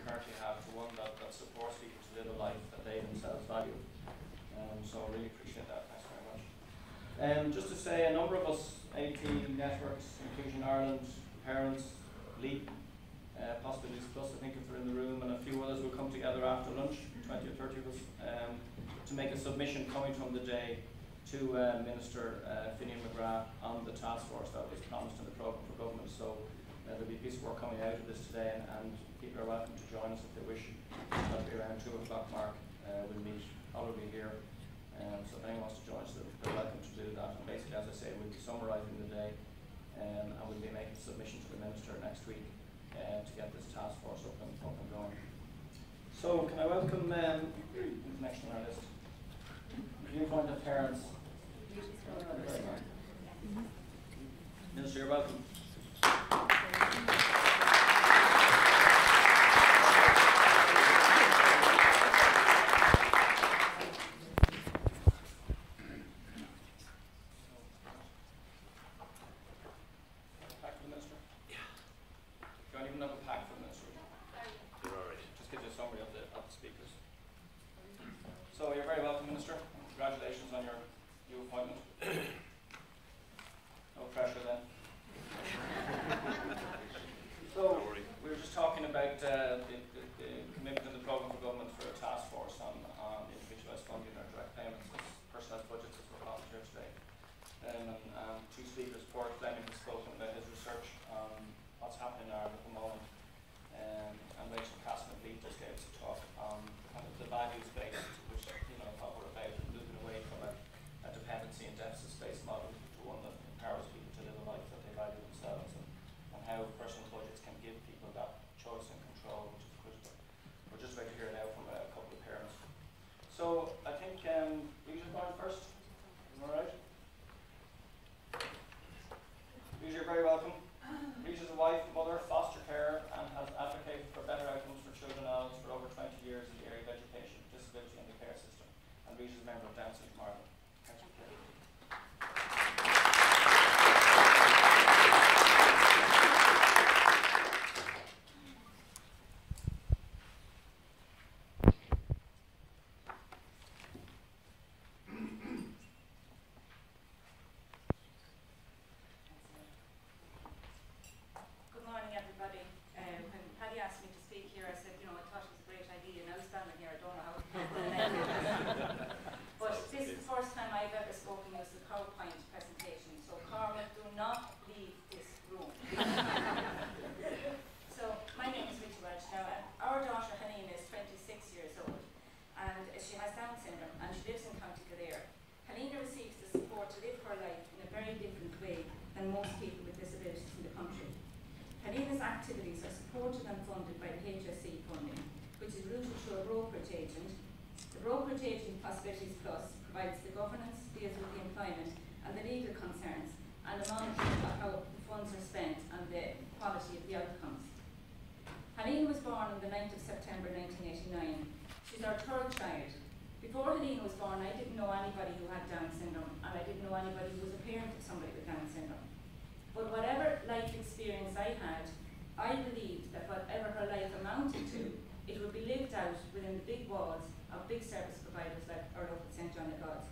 currently have to one that supports people to live a life that they themselves value. So I really appreciate that. Thanks very much. Just to say, a number of us, AT Networks, Inclusion Ireland, Parents, LEAP, possibly LEAP Plus, I think if they're in the room, and a few others will come together after lunch, 20 or 30 of us, to make a submission coming from the day to Minister Finian McGrath on the task force that was promised in the programme for government. So there'll be a piece of work coming out of this today, and people are welcome to join us if they wish. That'll be around 2 o'clock mark. We'll meet probably here. So if anyone wants to join us, they're welcome to do that. And basically, as I say, we'll be summarising the day, and we'll be making a submission to the Minister next week to get this task force up and going. So can I welcome next on our list, Viewpoint of Parents. Minister, you're welcome. So you're very welcome, Minister. Congratulations on your new appointment. No pressure then. So we were just talking about the commitment in the programme for government for a task force on individualised funding or direct payments, personalised budgets as we're calling here today. And two speakers, Paul Fleming has spoken about his research on what's happening in Ireland at the moment. And Rachel Casson of LEAP just gave us a talk on kind of the values-based, which what we're about, moving away from a dependency and deficit-based model to one that empowers people to live a life that they value themselves, and how personal budgets can give people that choice and control, which is critical. We're just about to hear now from a couple of parents. So I think Rita going first. Is that all right? Rita, you're very welcome. Rita's a wife, mother, foster carer, and has advocated for better outcomes for children and adults for over 20 years in the area of education, disability and the care system. And Rita's a member of Down Syndrome Ireland. Thank you. Good morning, everybody. When Paddy asked me to speak here, I said, I thought it was a great idea. Now standing here, I don't know how it But this is the first time I've ever spoken as a PowerPoint presentation. So, Cormac, do not leave this room. So, my name is Rita Welch. Now, our daughter, Helene, is 26 years old, and she has Down syndrome, and she lives in County Kildare. Helene receives the support to live her life in a very different way than most people with disabilities in the country. Helene's activities are supported and funded by the HSE funding, which is routed through a brokerage agent. The brokerage agent, Possibilities Plus, provides the governance, deals with the employment and the legal concerns, and the monitoring of how the funds are spent and the quality of the outcomes. Helene was born on the 9th of September 1989. She's our third child. Before Helene was born, I didn't know anybody who had Down syndrome, and I didn't know anybody who was a parent of somebody with Down syndrome. But whatever life experience I had, I believed that whatever her life amounted to, it would be lived out within the big walls of big service providers like our local St John of God.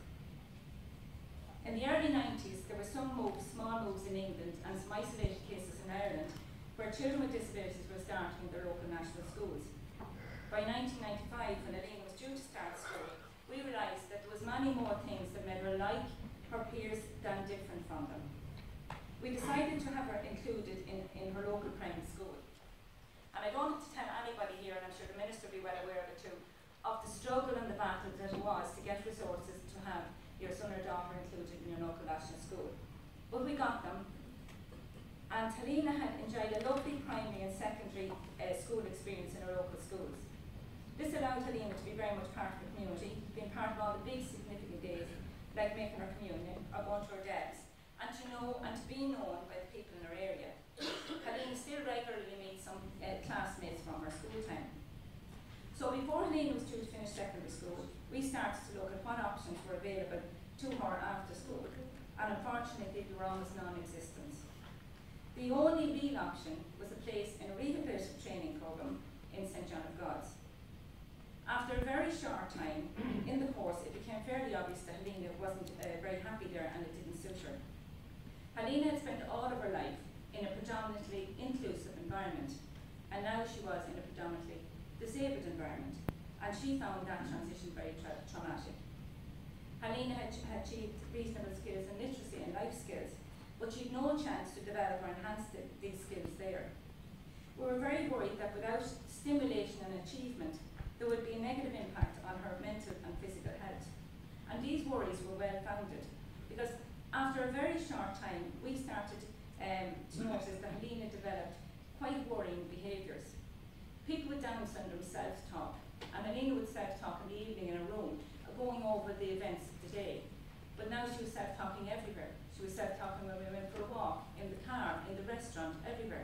In the early 90s, there were some small moves in England and some isolated cases in Ireland where children with disabilities were starting their local national schools. By 1995, when Helene was due to start school, we realised that there was many more things that made her like her peers than different from them. We decided to have her included in her local primary school. And I don't have to tell anybody here, and I'm sure the Minister will be well aware of it too, of the struggle and the battle that it was to get resources to have your son or daughter included in your local national school. But we got them, and Helena had enjoyed a lovely primary and secondary school experience in her local schools. This allowed Helena to be very much part of the community, being part of all the big significant days, like making her communion or going to her dad's, and to know and to be known by the people in her area. Helena still regularly meets some classmates from her school time. So before Helena was due to finish secondary school, we started to look at what options were available to her after school, and unfortunately they were almost non-existent. The only real option was a place in a rehabilitative training programme in St John of time, in the course, it became fairly obvious that Helena wasn't very happy there and it didn't suit her. Helena had spent all of her life in a predominantly inclusive environment, and now she was in a predominantly disabled environment, and she found that transition very traumatic. Helena had achieved reasonable skills in literacy and life skills, but she had no chance to develop or enhance these skills there. We were very worried that without stimulation and achievement, there would be a negative impact on her mental and physical health. And these worries were well founded, because after a very short time, we started to notice that Helena developed quite worrying behaviours. People with Down syndrome self-talk, and Helena would self-talk in the evening in a room, going over the events of the day. But now she was self-talking everywhere. She was self-talking when we went for a walk, in the car, in the restaurant, everywhere.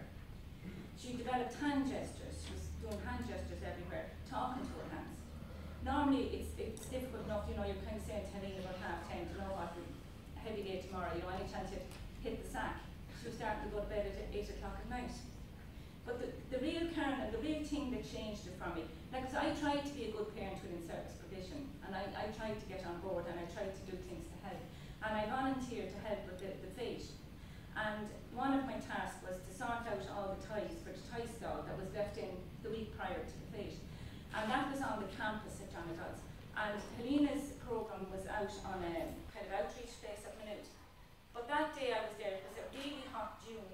She developed hand gestures. She was doing hand gestures everywhere, talking to her hands. Normally it's difficult enough, you know, you're kind of saying to Helena about 10:30, you know what, heavy day tomorrow, you know, any chance you'd hit the sack. She was starting to go to bed at 8 o'clock at night. But the real Karen, and the real thing that changed it for me, like, cause I tried to be a good parent within service provision, and I tried to get on board, and I tried to do things to help. And I volunteered to help with the fete. And one of my tasks was to sort out all the ties for the tie stall that was left in the week prior to the fete. And that was on the campus at John O'Donnell's. And Helena's programme was out on a kind of outreach place at Maynooth. But that day I was there, it was a really hot June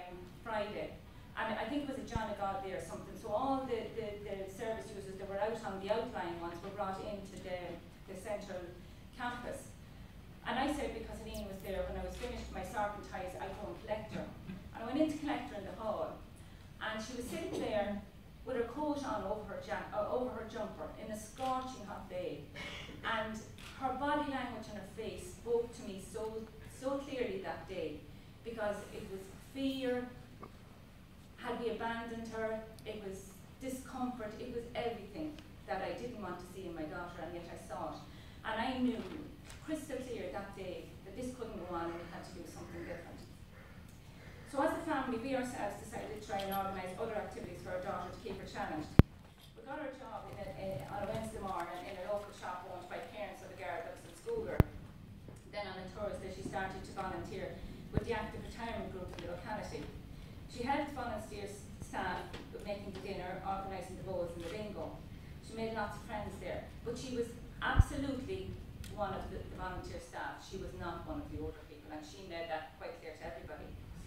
Friday. And I think it was a John O'Gall Day or something. So all the service users that were out on the outlying ones were brought into the central campus. And I said, because Helena was there, when I was finished my sorting ties, I'd go and collect her. And I went in to collect her in the hall. And she was sitting there with her coat on over her jumper in a scorching hot day. And her body language and her face spoke to me so clearly that day, because it was fear. Had we abandoned her? It was discomfort. It was everything that I didn't want to see in my daughter, and yet I saw it. And I knew crystal clear that day that this couldn't go on and we had to do something different. So as a family, we ourselves decided to try and organise other activities for our daughter to keep her challenged. We got her a job on a Wednesday morning in a local shop owned by parents of the girl that was in school there. Then on a Thursday she started to volunteer with the active retirement group in the locality. She helped volunteer staff with making the dinner, organising the bowls and the bingo. She made lots of friends there, but she was absolutely one of the volunteer staff. She was not one of the older people, and she made that quite clear to everybody.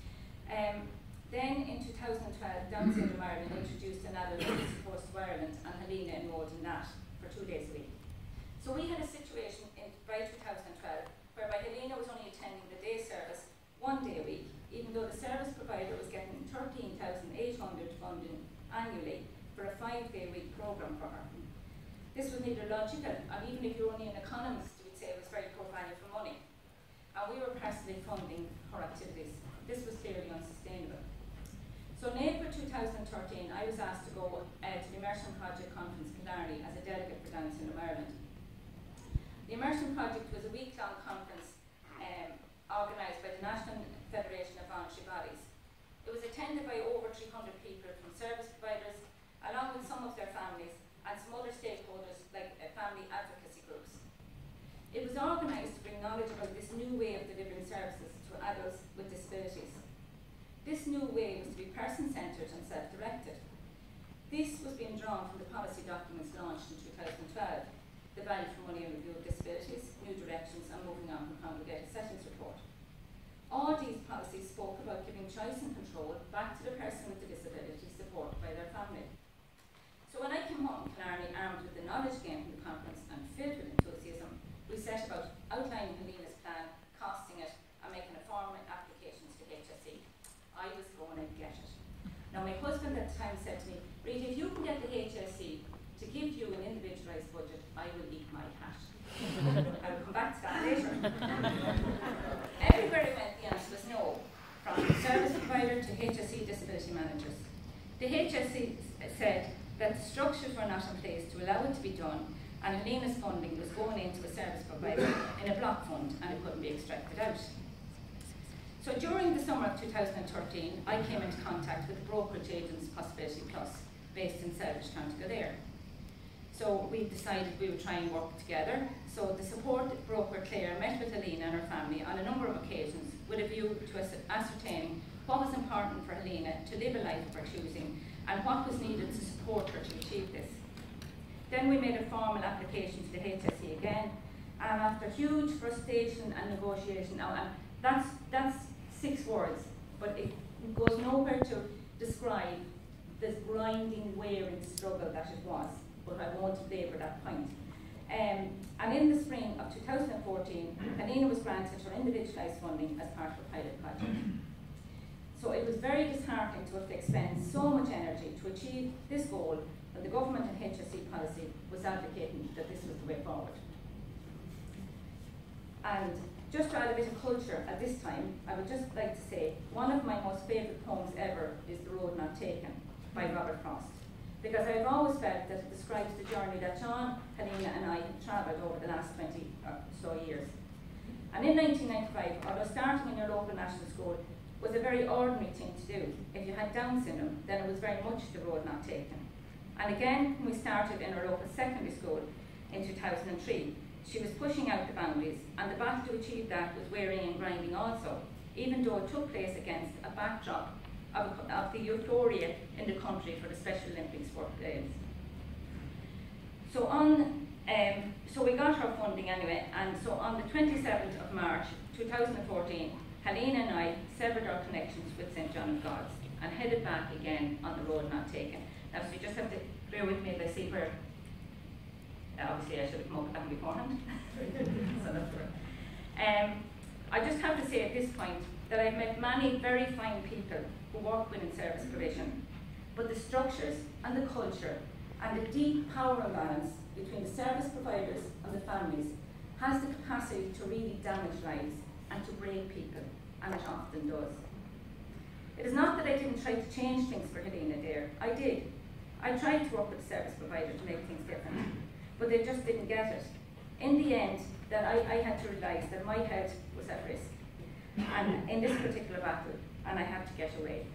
Then in 2012, Down Syndrome Ireland introduced an adult support to Ireland, and Helena enrolled in that for 2 days a week. So we had a situation by 2012 whereby Helena was only attending the day service 1 day a week, even though the service provider was getting 13,800 funding annually for a 5-day-week programme for her. This was neither logical, and even if you're only an economist, you would say it was very poor value for money. And we were personally funding her activities. This was clearly unsustainable. So in April 2013, I was asked to go to the Immersion Project Conference Killarney as a delegate for Down Syndrome Ireland. The Immersion Project was a week-long conference organised by the National Federation of Voluntary Bodies. It was attended by over 300 people from service providers, along with some of their families, and some other stakeholders like family advocacy groups. It was organised to bring knowledge about this new way of delivering services to adults with disabilities. This new way was to be person-centred and self-directed. This was being drawn from the policy documents launched in 2012, the Value for Money and Review of Disabilities, New Directions, and Moving On from Congregated Settings Report. All these policies spoke about giving choice and control back to the person with the disability, supported by their family. So when I came home in Killarney armed with the knowledge gained from the conference and filled with enthusiasm, we set about outlining Helena's plan, costing it, and making a formal applications to HSE. I was going to get it. Now my husband at the time said to me, Rita, if you can get the HSE to give you an individualised budget, I will eat my hat. I'll come back to that later. Everywhere I went, the answer was no, from service provider to HSE disability managers. The HSE said that the structures were not in place to allow it to be done, and Helena's funding was going into a service provider in a block fund, and it couldn't be extracted out. So during the summer of 2013, I came into contact with the brokerage agents Possibility Plus, based in Selvidge, County Kildare. So we decided we would try and work together. So the support broker Claire met with Helena and her family on a number of occasions with a view to ascertaining what was important for Helena to live a life of her choosing and what was needed to support her to achieve this. Then we made a formal application to the HSE again, and after huge frustration and negotiation, now that's 6 words, but it goes nowhere to describe this grinding, wearing struggle that it was, but I won't labour that point. And in the spring of 2014, Helena was granted her individualised funding as part of a pilot project. So it was very disheartening to have to expend so much energy to achieve this goal when the government and HSE policy was advocating that this was the way forward. And just to add a bit of culture at this time, I would just like to say one of my most favourite poems ever is The Road Not Taken by Robert Frost, because I've always felt that it describes the journey that John, Helena and I have travelled over the last 20 or so years. And in 1995, although starting in your local national school was a very ordinary thing to do, if you had Down syndrome, then it was very much the road not taken. And again, when we started in our local secondary school in 2003, she was pushing out the boundaries, and the battle to achieve that was wearing and grinding also, even though it took place against a backdrop of the euphoria in the country for the Special Olympics Games. So we got her funding anyway, and so on the 27th of March 2014, Helena and I severed our connections with St John of God's and headed back again on the road not taken. Now, so you just have to bear with me as I see where. Obviously, I should have come up with that beforehand. So that's right. I just have to say at this point that I've met many very fine people who work within service provision, but the structures and the culture and the deep power imbalance between the service providers and the families has the capacity to really damage lives and to break people, and it often does. It is not that I didn't try to change things for Helena there. I did. I tried to work with the service provider to make things different, but they just didn't get it. In the end, that I had to realise that my head was at risk, and in this particular battle, and I had to get away.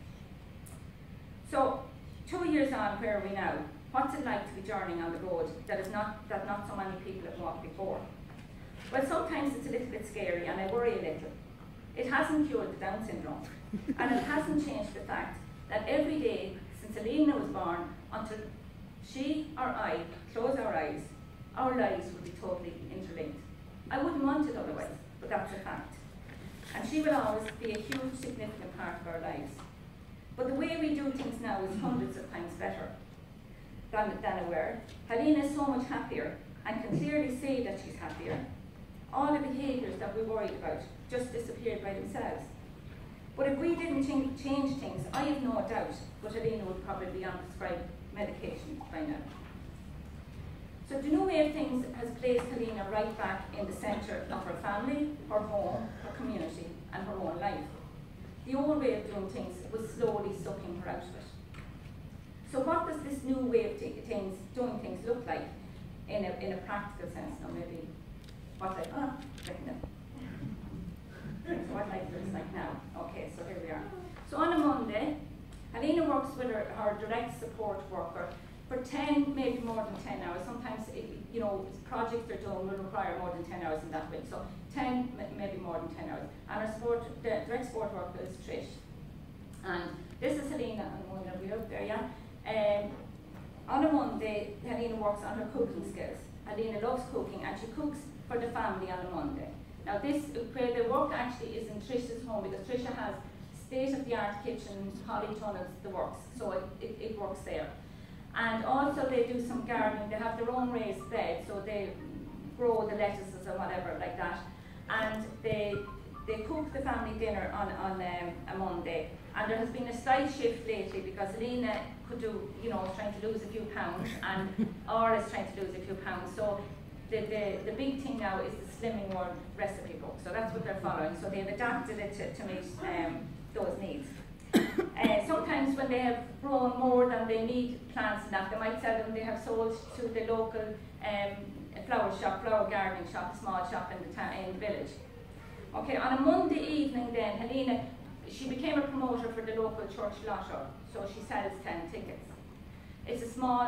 So, 2 years on, where are we now? What's it like to be journeying on the road that not so many people have walked before? Well, sometimes it's a little bit scary, and I worry a little. It hasn't cured the Down syndrome, and it hasn't changed the fact that every day since Helena was born, until she or I close our eyes, our lives would be totally interlinked. I wouldn't want it otherwise, but that's a fact. And she will always be a huge, significant part of our lives. But the way we do things now is hundreds of times better than aware. Helena is so much happier and can clearly say that she's happier. All the behaviours that we worried about just disappeared by themselves. But if we didn't change things, I have no doubt that Helena would probably be on prescribed medication by now. So the new way of things has placed Helena right back in the centre of her family, her home, her community, and her own life. The old way of doing things was slowly sucking her out of it. So what does this new way of doing things look like in a practical sense? Now maybe what life, so what life looks like now. Okay, so here we are. So on a Monday, Helena works with her direct support worker for 10, maybe more than 10 hours. Sometimes, projects they're doing will require more than 10 hours in that week. So 10, maybe more than 10 hours. And the direct support worker is Trish. And this is Helena on the Monday. Are we up there, yeah? On a Monday, Helena works on her cooking skills. Helena loves cooking, and she cooks for the family on a Monday. Now where the work actually is in Trish's home, because Trisha has state-of-the-art kitchen, polytunnels, the works, so it works there. And also they do some gardening. They have their own raised bed, so they grow the lettuces or whatever like that. And they cook the family dinner on a Monday. And there has been a slight shift lately because Helena could do, trying to lose a few pounds, and Aura is trying to lose a few pounds. So the big thing now is the Slimming World recipe book. So that's what they're following. So they've adapted it to meet those needs. Sometimes when they have grown more than they need plants and that, they might sell them. They have sold to the local flower gardening shop, a small shop in the village. Okay, on a Monday evening then, Helena, she became a promoter for the local church lotto, so she sells 10 tickets. It's a small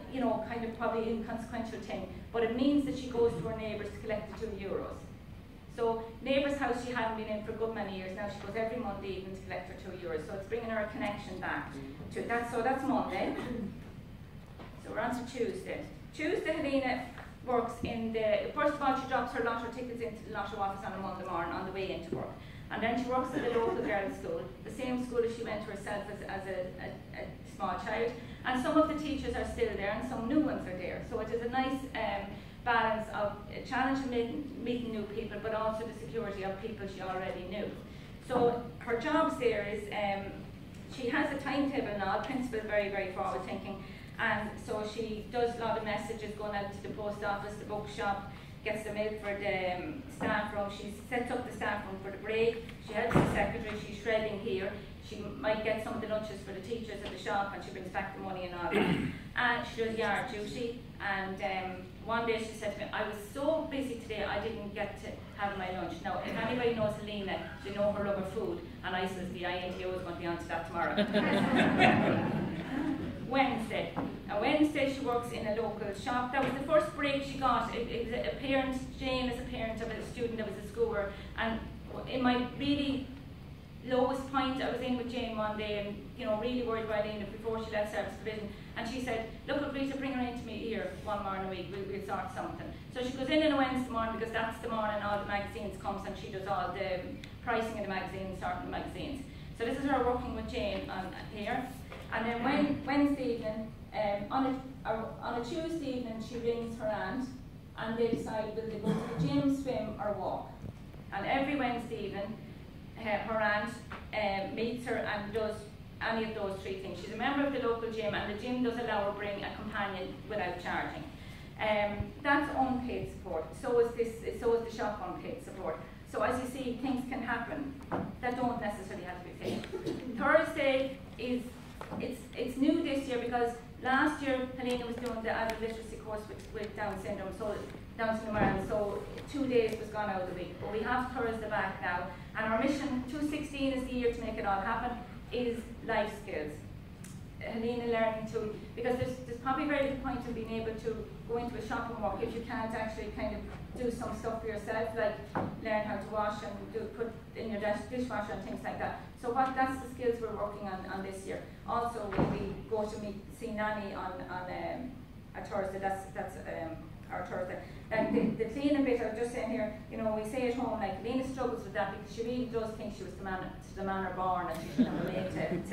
you know, kind of probably inconsequential thing, but it means that she goes to her neighbours to collect the €2. So neighbour's house she hadn't been in for a good many years now. She goes every Monday evening to collect her €2. So it's bringing her a connection back to that. So that's Monday. So we're on to Tuesday. Tuesday, Helena works in the, first of all she drops her lotto tickets into the lotto office on a Monday morning on the way into work. And then she works at the local girls' school, the same school as she went to herself as a small child. And some of the teachers are still there and some new ones are there. So it is a nice balance of a challenge of meeting new people, but also the security of people she already knew. So her jobs there is, she has a timetable now, principal very, very forward thinking, and so she does a lot of messages going out to the post office, the bookshop, gets the milk for the staff room, she sets up the staff room for the break, she helps the secretary, she's shredding here, she might get some of the lunches for the teachers at the shop and she brings back the money and all that. And she does yard duty, and one day she said to me, I was so busy today I didn't get to have my lunch. Now if anybody knows Helena, they know her love of food, and I says the INTO is going to be on to that tomorrow. Wednesday. On Wednesday she works in a local shop. That was the first break she got. It was a parent, Jane is a parent of a student that was a schooler, and in my really lowest point I was in with Jane one day and, you know, really worried about Lena before she left service provision, and she said, look, Rita, bring her in to me here one morning a week, we'll sort something. So she goes in on a Wednesday morning because that's the morning all the magazines comes and she does all the pricing of the magazines, sorting the magazines. So this is her working with Jane on here. And then Wednesday evening, on a Tuesday evening, she rings her aunt and they decide whether they go to the gym, swim or walk. And every Wednesday evening, her aunt meets her and does any of those three things. She's a member of the local gym, and the gym does allow her bring a companion without charging. That's unpaid support. So is the shop unpaid support. So as you see, things can happen that don't necessarily have to be paid. Thursday is it's new this year because last year Helena was doing the adult literacy course with Down syndrome, so Down syndrome Ireland, so 2 days was gone out of the week. But we have Thursday back now, and our mission 2016 is the year to make it all happen, is life skills. Helena learning to, because there's probably very little point in being able to go into a shop and work if you can't actually kind of do some stuff for yourself, like learn how to wash and put in your dishwasher and things like that. So that's the skills we're working on this year. Also, we go to see Nanny on a Thursday. That's our Thursday. And the cleaning bit, I was just saying here, you know, we say at home, like, Lena struggles with that because she really does think she was the manner born and she should have made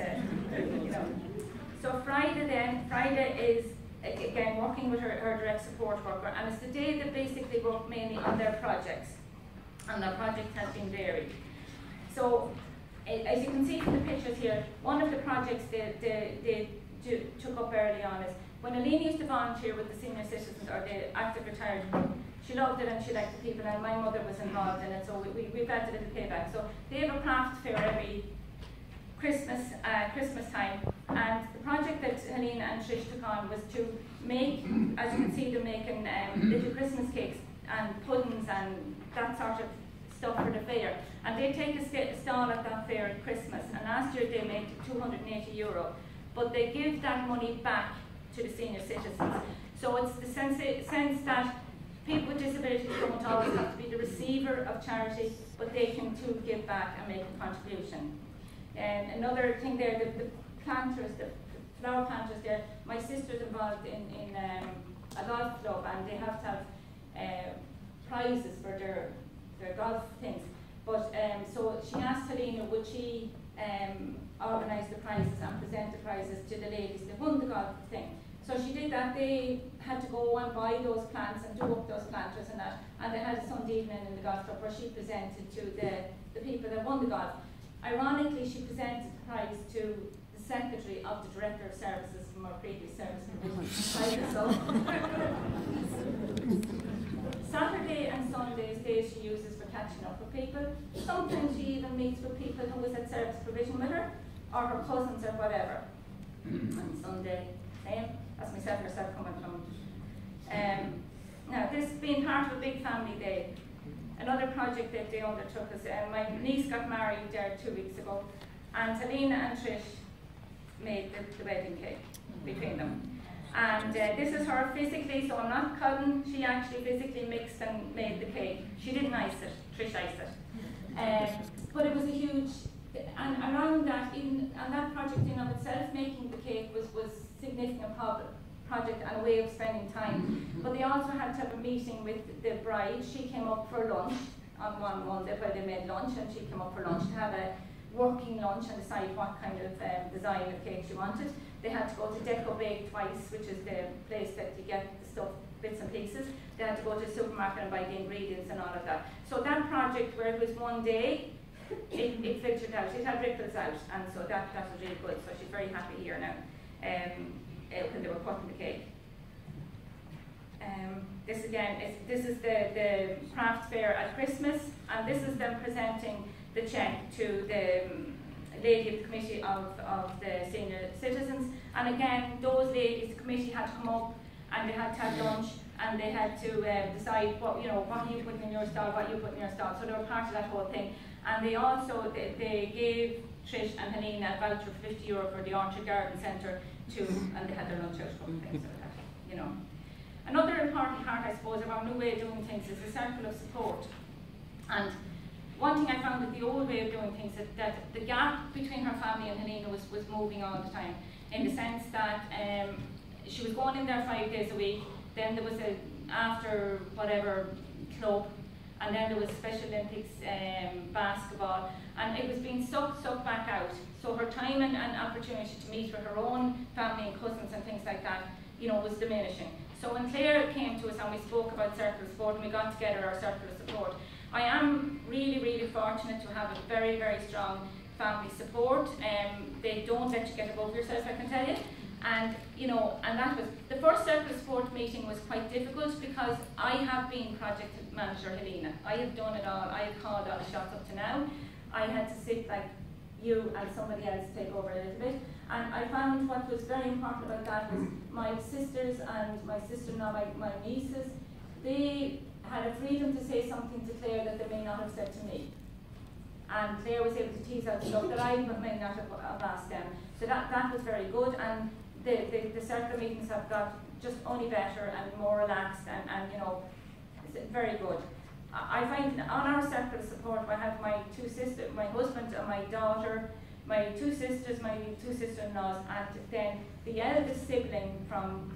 to you know. So Friday is, again, working with her direct support worker, and it's the day that basically work mainly on their projects, and their project has been varied. So, as you can see from the pictures here, one of the projects they took up early on is, when Helena used to volunteer with the senior citizens or the active retired, she loved it and she liked the people, and my mother was involved in it, so we felt a little payback. So they have a craft fair every Christmas time, and the project that Helena and Trish took on was to make, as you can see, they're making little Christmas cakes and puddings and that sort of stuff for the fair. And they take a stall at that fair at Christmas, and last year they made €280, but they give that money back to the senior citizens. So it's the sense that people with disabilities don't always have to be the receiver of charity, but they can too give back and make a contribution. And another thing there, the planters, the flower planters there, my sister's involved in a golf club, and they have to have prizes for their golf things. But so she asked Helena, would she organise the prizes and present the prizes to the ladies that won the golf thing. So she did that. They had to go and buy those plants and do up those planters and that, and they had a Sunday evening in the golf club where she presented to the people that won the golf. Ironically, she presented the prize to the secretary of the director of services from our previous service provision. Saturday and Sundays days she uses for catching up with people. Sometimes she even meets with people who was at service provision with her, or her cousins or whatever. On Sunday, same. That's myself herself coming from. Now, this being part of a big family day, another project that they undertook is, my niece got married there 2 weeks ago, and Helena and Trish made the wedding cake between them. And this is her physically, so I'm not cutting, she actually physically mixed and made the cake. She didn't ice it, Trish iced it. But it was a huge, and around that, and that project in of itself, making the cake was significant project and a way of spending time. But they also had to have a meeting with the bride. She came up for lunch on one Monday where they made lunch, and she came up for lunch to have a working lunch and decide what kind of design of cake she wanted. They had to go to Deco Bake twice, which is the place that you get the stuff, bits and pieces. They had to go to the supermarket and buy the ingredients and all of that. So that project, where it was one day, it filtered out, it had ripples out, and so that was really good. So she's very happy here now when they were cutting the cake. This again, this is the craft fair at Christmas, and this is them presenting the cheque to the lady of the committee of the senior citizens. And again, those ladies, the committee had to come up and they had to have lunch, and they had to decide what what you put in your stall, what you put in your stall. So they were part of that whole thing. And they also they gave Trish and Helena a voucher for €50 for the Orchard Garden Centre and they had their lunch out a couple of things like that, Another important part, I suppose, of our new way of doing things is the circle of support. And one thing I found with the old way of doing things is that the gap between her family and Helena was moving all the time, in the sense that she was going in there 5 days a week, then there was a after whatever club, and then there was Special Olympics basketball, and it was being sucked back out. So her time and opportunity to meet with her own family and cousins and things like that, was diminishing. So when Claire came to us and we spoke about circle of support and we got together our circle of support, I am really, really fortunate to have a very, very strong family support. They don't let you get above yourself, I can tell you. And and that was the first circle of support meeting was quite difficult, because I have been project manager Helena. I have done it all. I have called all the shots up to now. I had to sit like you and somebody else take over a little bit. And I found what was very important about that was my sisters and my sister-in-law, my nieces, they had a freedom to say something to Claire that they may not have said to me. And Claire was able to tease out stuff that I may not have asked them. So that was very good, and the circle meetings have got just only better and more relaxed and it's very good. I find on our circle of support I have my two sisters, my husband and my daughter, my two sisters, my two sister-in-laws, and then the eldest sibling from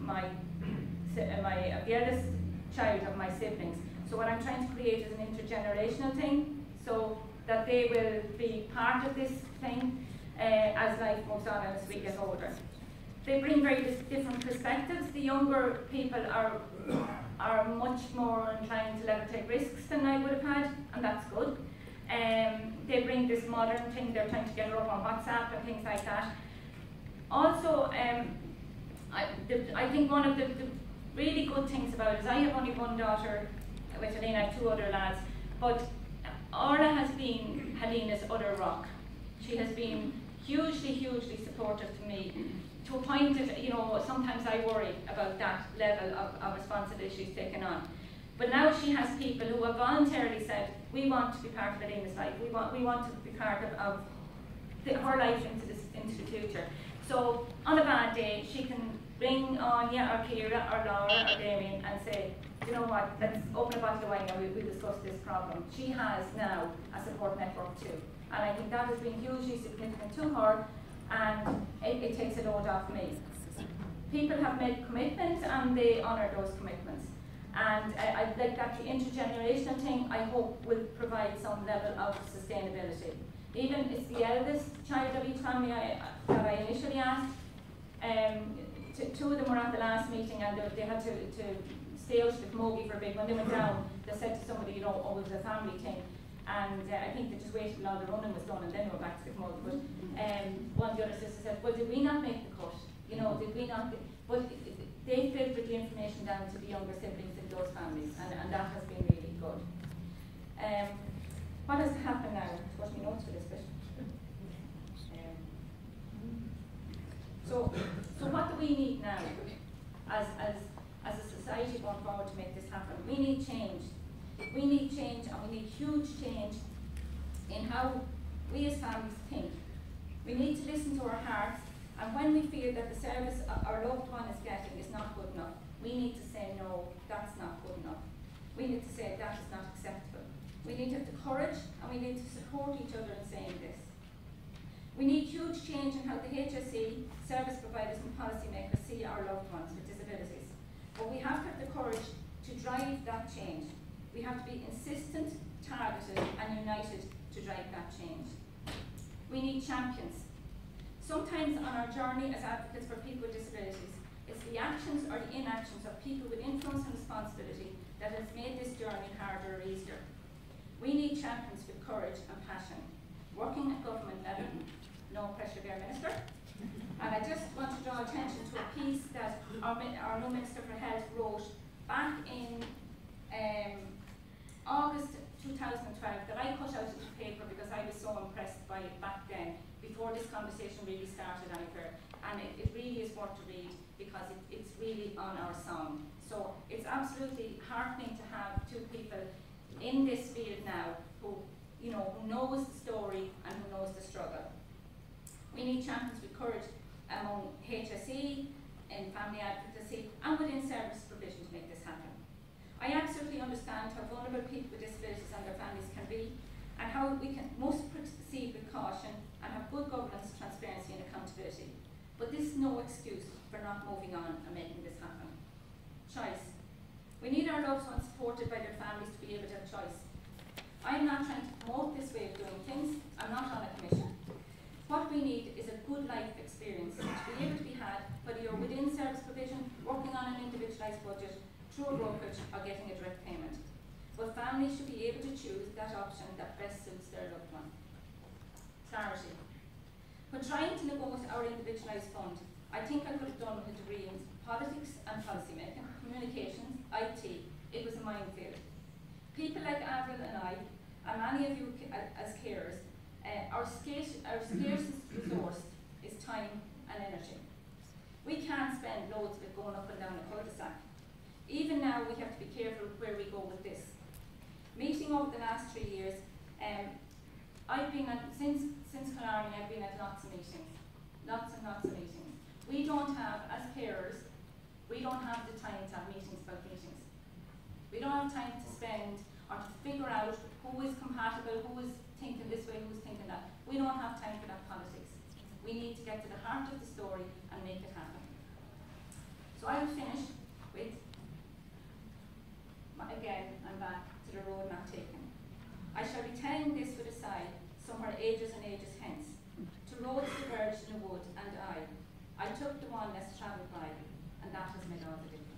the eldest child of my siblings. So what I'm trying to create is an intergenerational thing, so that they will be part of this thing as life moves on and as we get older. They bring very different perspectives. The younger people are much more inclined to let them take risks than I would have had, and that's good. They bring this modern thing, they're trying to get her up on WhatsApp and things like that. Also, I think one of the really good things about it is I have only one daughter with Helena, I have two other lads, but Orla has been Helena's other rock. She has been hugely, hugely supportive to me, to a point that, sometimes I worry about that level of responsibility she's taken on. But now she has people who have voluntarily said, we want to be part of Helena's life, we want to be part of her life into the future. So on a bad day, she can ring Anya or Kira or Laura or Damien and say, you know what, let's open a bottle of wine and we'll discuss this problem. She has now a support network too. And I think that has been hugely significant to her, and it takes a load off me. People have made commitments and they honour those commitments. And I like that the intergenerational thing, I hope, will provide some level of sustainability. Even it's the eldest child of each family that I initially asked. Two of them were at the last meeting and they had to stay out of the camogie for a bit. When they went down, they said to somebody, it was a family thing. And I think they just waited till all the running was done and then they were back to the camogie. But one of the other sisters said, well, did we not make the cut? Did we not? But they filtered the information down to the younger siblings in those families, and that has been really good. What has happened now? What do we notes for this bit? So what do we need now as a society going forward to make this happen? We need change. We need change, and we need huge change in how we as families think. We need to listen to our hearts, and when we feel that the service our loved one is getting is not change in how the HSE, service providers and policymakers see our loved ones with disabilities. But we have to have the courage to drive that change. We have to be insistent, targeted and united to drive that change. We need champions. Sometimes on our journey as advocates for people with disabilities, it's the actions or the inactions of people with influence and responsibility that has made this journey harder or easier. We need champions with courage and passion, working at government level. No pressure there, Minister. And I just want to draw attention to a piece that our new Minister for Health wrote back in August 2012 that I cut out of the paper because I was so impressed by it back then, before this conversation really started anywhere. And it really is worth to read because it's really on our song. So it's absolutely heartening to have two people in this field now who knows the story and who knows the struggle. We need champions with courage among HSE, in family advocacy and within service provision to make this happen. I absolutely understand how vulnerable people with disabilities and their families can be and how we can most proceed with caution and have good governance, transparency and accountability. But this is no excuse for not moving on and making this happen. Choice. We need our loved ones supported by their families to be able to have choice. I'm not trying to promote this way of doing things. I'm not on a commission. What we need is a good life experience to be able to be had whether you're within service provision, working on an individualised budget, through a brokerage or getting a direct payment. But families should be able to choose that option that best suits their loved one. Clarity. When trying to negotiate our individualised fund, I think I could have done with a degree in politics and policy making, communications, IT. It was a minefield. People like Avril and I, and many of you as carers, our scarcest resource is time and energy. We can't spend loads of it going up and down a cul-de-sac. Even now we have to be careful where we go with this. Meeting over the last 3 years, I've been at, since Killarney, I've been at lots of meetings. Lots and lots of meetings. We don't have, as carers, we don't have the time to have meetings about meetings. We don't have time to spend or to figure out who is compatible, who is thinking this way, who's thinking that. We don't have time for that politics. We need to get to the heart of the story and make it happen. So I will finish with, again, I'm back to the road not taken. I shall be telling this with a sigh, somewhere ages and ages hence. To roads diverged in the wood, and I took the one less travelled by, and that has made all the difference.